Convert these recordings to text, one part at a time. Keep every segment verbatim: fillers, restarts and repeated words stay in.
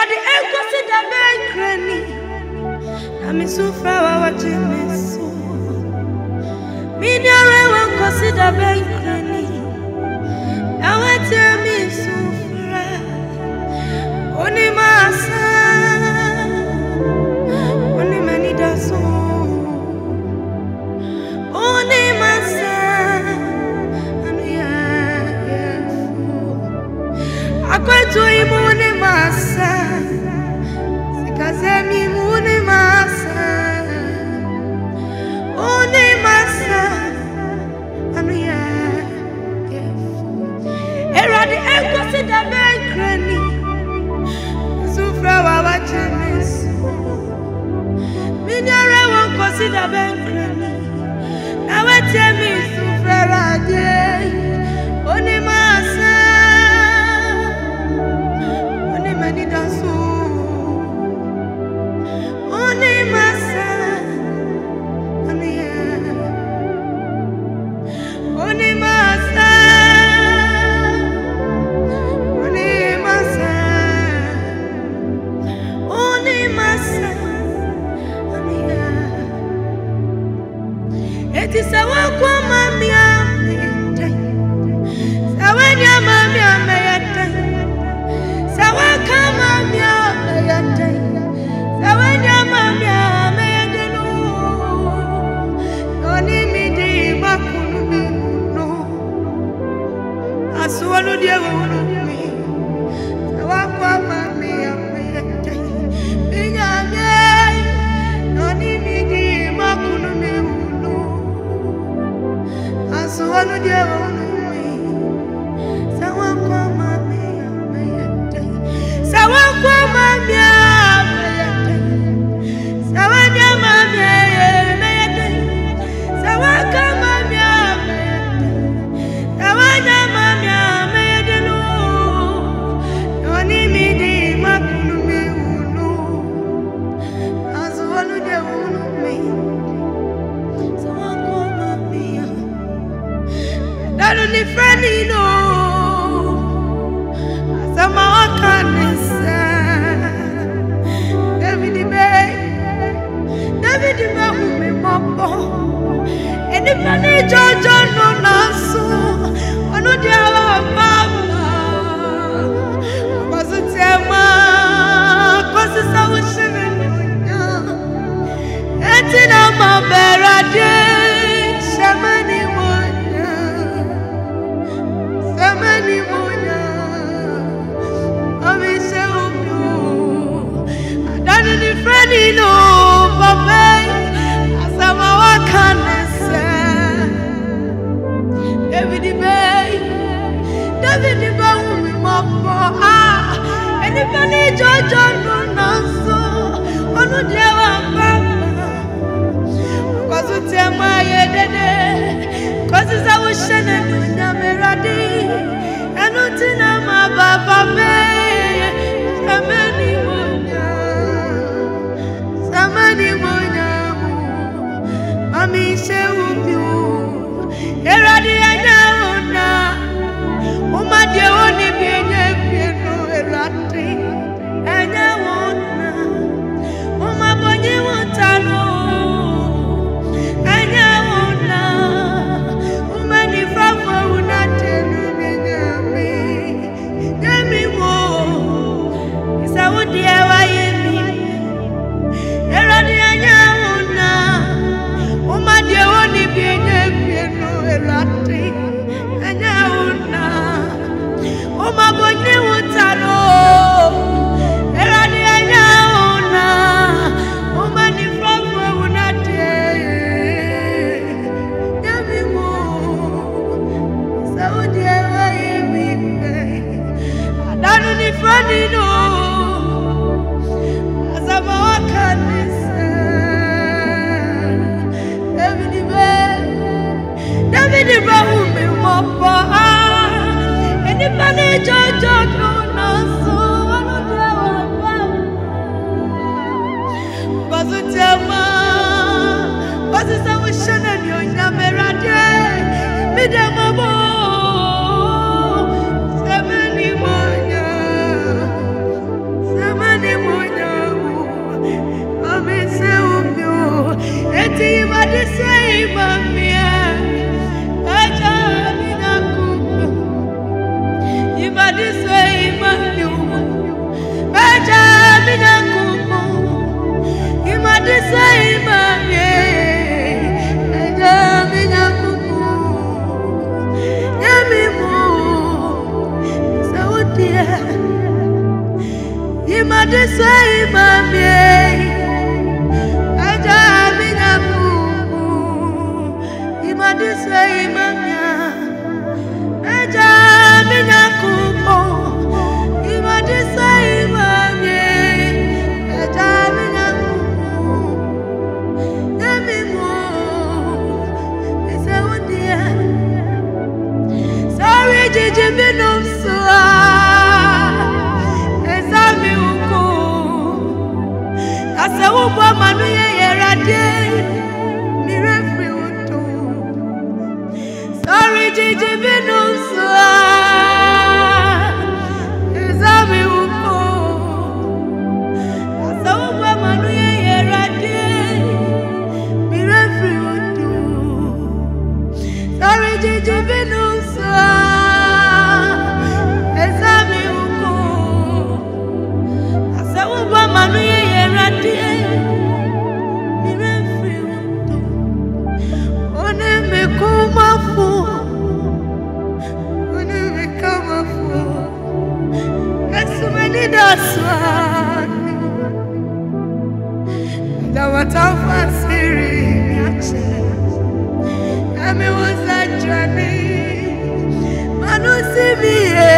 Eradi enkosi da benkrani na misufra wa wajimeso Minyare enkosi da benkrani na wete misufra Oni masa Oni manida so Oni masa Anu ya Akwetu imuni masa Sikazemi imuni masa Oni masa Anu ya Eradi enkosi da benkrani Sufra wa wachimeso Minyare enkosi da benkrani Na wete mi sufra radye Oni masa Oni manida so Oni masa Oni ya Oni masa Oni masa Oni masa Oni ya Eti sawa kwa mami ameyete Sawa nya mami ameyete Sawa kama mami ameyete Sawa nya mami ameyete no Noni midi makunu mi no Asuwanu diye unu mi Sawa kwa mami ameyete Minyame Noni midi makunu mi no Asuwanu diye unu mi Sawa kwa mami ameyete Sawa kwa mami ameyete Sawa nya mami ameyete Sawa kwa mami ameyete Sawa nya mami ameyete no Noni midi makunu mi uno Asuwanu diye unu mi Sawa kwa mami Dalu ni friendly no Asama wakanisa David Ibe David Ibe hume mopo Eni fani jojo no naso Wanu diawa mama Wazu tema Kwasi sa ushime nunya Eti na mabera de Shamani monya Shamani monya Omise umyo Adani ni freni no Papa Asama wakanese David Ibe David Ibe umi mopo Ah Eni fani jojo no naso Onu diawa mama Kwazu tema yedede Kwazu za ushene nunya meradi Enu tina mababa me Samani monya Samani monya Mami se umyo Eradi anya ona Umadi oni bienye bieno erati Anya ona Umabonyi utano Anya ona Umani fafo unatenu minyami Nyami mo Isaudi ewa yemi Eradi anya ona Umadi oni bienye bieno erati Anya ona Umabonyi utano Eradi anya ona Umani fafo unatenu Nyami mo Saudi ewa yemi Adanu ni fani no Asama wakanisa David Ibe David Ibe umi mopo Eni fani jojo no naso Anu diawa mama Kwazu tema Kwazu sa ushana ni onyame radye Mide mabo Semeni monya say mami Ejami nyakubu Yami mu Saudia Imadi say mami Ejami nyakubu Imadi say mami Ejami nyakubu Imadi say mami Ejami Jiji binum suwa Ezami uko Ase ubo manu ye yerade Mirefri uto Sorry jiji binum suwa Ezami uko Ase ubo manu ye yerade Mirefri uto Sorry jiji binum suwa Manu ye yerade mirefri uto one me kumafu one me kamafu esumeni daswani dawatafa siri yache ame wazajani manu sibiye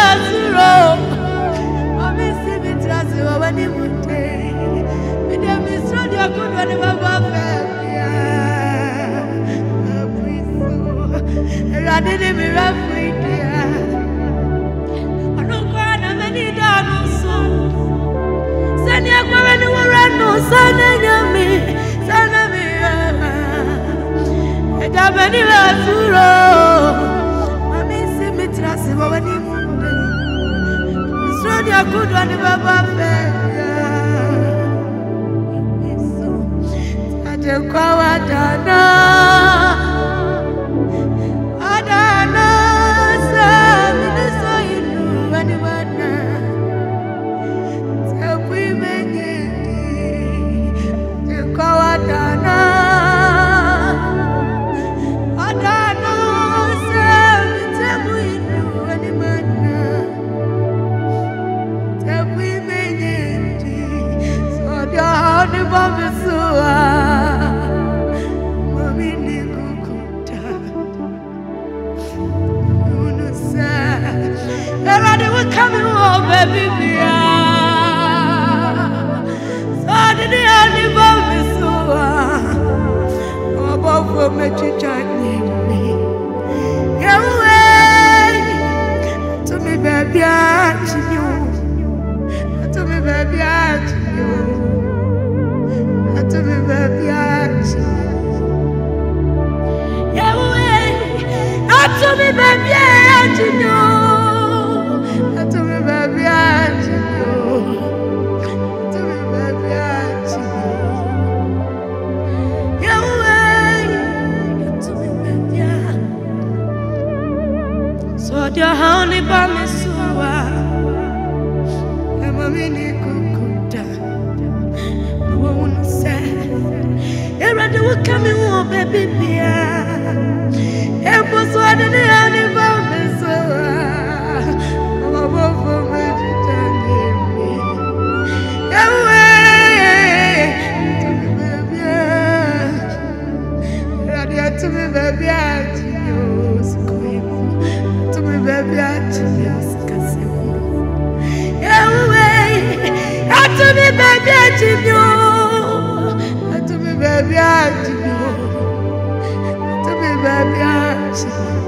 Azuro. Mami si mi trasi wa wani mute. Mi de mi stro dia kudu wani baba febia. Apriso. Rade ni mi rafridia. Anukwa na meni danu so. Sani akwa wani warano sana nyami. Sana mi yama. Eja meni Azuro. Mami si mi trasi wa wani mute. Stro dia kudu wani baba febia. Kwa wadana Adana Sami Nuso inu Wani wana Tepwi menyedi Kwa wadana Adana Sami Tepwi inu Wani wana Tepwi menyedi So dia honi bambisuwa coming home, baby. So did the only baby so above for me to join me. Yeah, way to me, baby, to you, to me, baby, to you, to me, baby, to you. Yeah, way to me, baby, to you. Your honey by me so I'm a mini kukuta. No one said, Era do coming home, baby. It was what the honey by me so I'm a wolf for me to tell me. Away to me, baby. To me, baby. Baby, I just can't see you. Yeah, way. To me, baby, I just know. To me, baby, I just know. To me, baby, I just know.